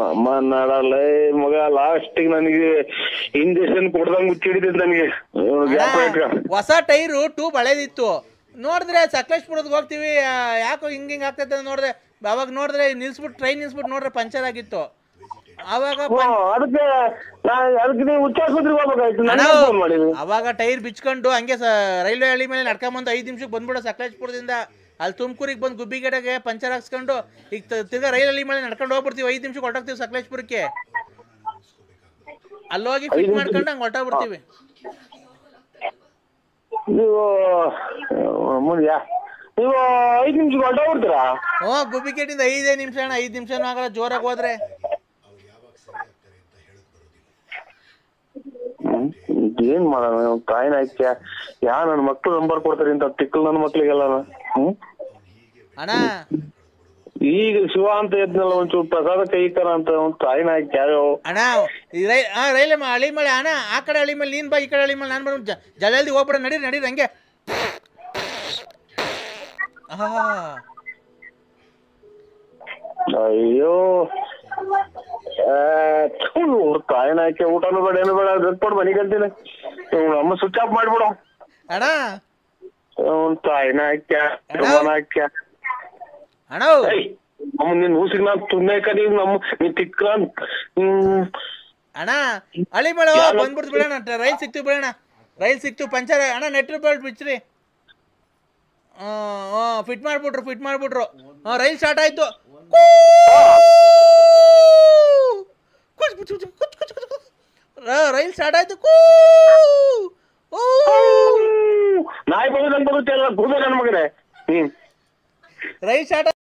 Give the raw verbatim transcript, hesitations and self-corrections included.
ನಡಲ್ಲ ಮಗ ಲಾಸ್ಟ್ ನನಗೆ ಇಂಜೆಕ್ಷನ್ ಕೊಡ್ದಂಗ್ ಮುಚ್ಚಿಡಿದ ನನಗೆ. ಹೊಸ ಟೈರು ಟ್ಯೂಬ್ ಹಳೇದಿತ್ತು. ನೋಡಿದ್ರೆ ಸಕಲೇಶ್ಪುರಕ್ಕೆ ಹೋಗ್ತೀವಿ, ಯಾಕೋ ಹಿಂಗೆ ಹಿಂಗೆ ಆಗ್ತೈತೆ ನೋಡಿದ್ರೆ, ಅವಾಗ ನೋಡಿದ್ರೆ ನಿಲ್ಸ್ಬಿಟ್ಟು ಟ್ರೈನ್ ನಿಲ್ಸ್ಬಿಟ್ಟು ನೋಡ್ರೆ ಪಂಚರ್ ಆಗಿತ್ತು. ಅವಾಗ ಅದಕ್ಕೆ ಅವಾಗ ಟೈರ್ ಬಿಚ್ಕೊಂಡು ಹಂಗೆ ರೈಲ್ವೆ ಹಳ್ಳಿ ಮೇಲೆ ನಡ್ಕೊಂಬಂದು ಐದು ನಿಮಿಷಕ್ಕೆ ಬಂದ್ಬಿಡೋ ಸಕಲೇಶ್ಪುರದಿಂದ. ಅಲ್ಲಿ ತುಮಕೂರಿಗೆ ಬಂದು ಗುಬ್ಬಿಗಡೆಗೆ ಪಂಚರ್ ಹಾಕ್ಸ್ಕೊಂಡು ಈಗ ತಿರ್ಗಾ ರೈಲ್ ಹಳ್ಳಿ ಮೇಲೆ ನಡ್ಕೊಂಡು ಹೋಗ್ಬಿಡ್ತೀವಿ. ಐದು ನಿಮಿಷಕ್ಕೆ ಹೊರಟೋಗ್ತೀವಿ ಸಕಲೇಶ್ಪುರಕ್ಕೆ. ಅಲ್ಲೋಗಿ ಫಿಟ್ ಮಾಡ್ಕೊಂಡು ಹಂಗೆ ಹೊರಟೋಗ್ಬಿಡ್ತೀವಿ. ನೀವು ನೀವು ಐದು ನಿಮಿಷಕ್ಕೆ ಹೊರಟೋಗ್ಬಿಡ್ತೀರಾ? ಹ್ಞೂ, ಗುಬ್ಬಿಗೇಟಿಂದ ಐದೇ ನಿಮಿಷ ಅಣ್ಣ. ಐದು ನಿಮಿಷನೂ ಆಗಲ್ಲ ಜೋರಾಗಿ ಹೋದ್ರೆ. ಏನ್ ಮಾಡೋಣ, ಕಾಯಿನ ಆಯ್ಕೆ ಯಾ ನನ್ನ ಮಕ್ಳು ನಂಬರ್ ಕೊಡ್ತಾರೆ ಇಂತ ತಿಕ್ಕಲ್ ನನ್ನ ಮಕ್ಳಿಗೆಲ್ಲ. ಹ್ಮ್ ಅಣ್ಣ ಈಗ ಶಿವ ಅಂತ ಇದ್ನಲ್ಲ ಒಂಚೂರು ಪ್ರಸಾದ ಕೈಕರ ಅಂತ ಒಂದು ಕಾಯಿನ ಆಯ್ಕೆ ಯಾವ್ಯಾವ ಅಣ್ಣ. ಈ ರೈ ಹಾ ರೈಲ್ ಹಳಿ ಮಳೆ ಅಣ್ಣ. ಆ ಕಡೆ ಹಳಿ ಮೇಲೆ ನೀನ್ ಬಾ, ಈ ಕಡೆ ಹಳಿ ಮೇಲೆ ನಾನು ಬರೋ ಜಲ್ದಿ ಹೋಗ್ಬಿಡ. ನಡೀರಿ ನಡೀರಿ ಹಂಗೆ. ಅಯ್ಯೋ ಕಾಯಿನ ಆಯ್ಕೆ ಊಟನೂ ಬೇಡ ಏನು ಬೇಡ ಕೊಡು ಮನೆಗೆ ಅಂತೀನಿ. ಅಮ್ಮ ಸ್ವಿಚ್ ಆಫ್ ಮಾಡ್ಬಿಡು ಅಣ್ಣ. ಕಾಯಿನ ಆಯ್ಕೆ ಆಯ್ಕೆ ಅಣ್ಣ ನಮ್ಮ ನಿನ್ ಊಸಿಗೆ ನಾನು ತುಮ್ಮೇಕ ನೀವು ನಮ್ಮ ನೀ ತಿಕ್ಕ ಅಣ್ಣ. ಹಳಿ ಮಳೆ ಬಂದ್ಬಿಡ್ತು ಬಿಡೋಣ. ರೈಲ್ ಸಿಕ್ತು ಬಿಡೋಣ. ರೈಲ್ ಸಿಕ್ತು ಪಂಚರ್ ಅಣ್ಣ. ನೆಟ್ರ್ ಬೆಲ್ಟ್ ಬಿಚ್ಚ್ರಿ. ಹಾಂ ಫಿಟ್ ಮಾಡ್ಬಿಟ್ರು ಫಿಟ್ ಮಾಡ್ಬಿಟ್ರು ಹಾಂ ರೈಲ್ ಸ್ಟಾರ್ಟ್ ಆಯ್ತು. ರೈಲ್ ಸ್ಟಾರ್ಟ್ ಆಯ್ತು. ನಾಯಿ ಬರೋದಂಗ್ ಬರುತ್ತೆ ಅಲ್ಲ, ನನ್ನ ಮಗನೇ. ಹ್ಮ್ ರೈಲ್ ಸ್ಟಾರ್ಟ್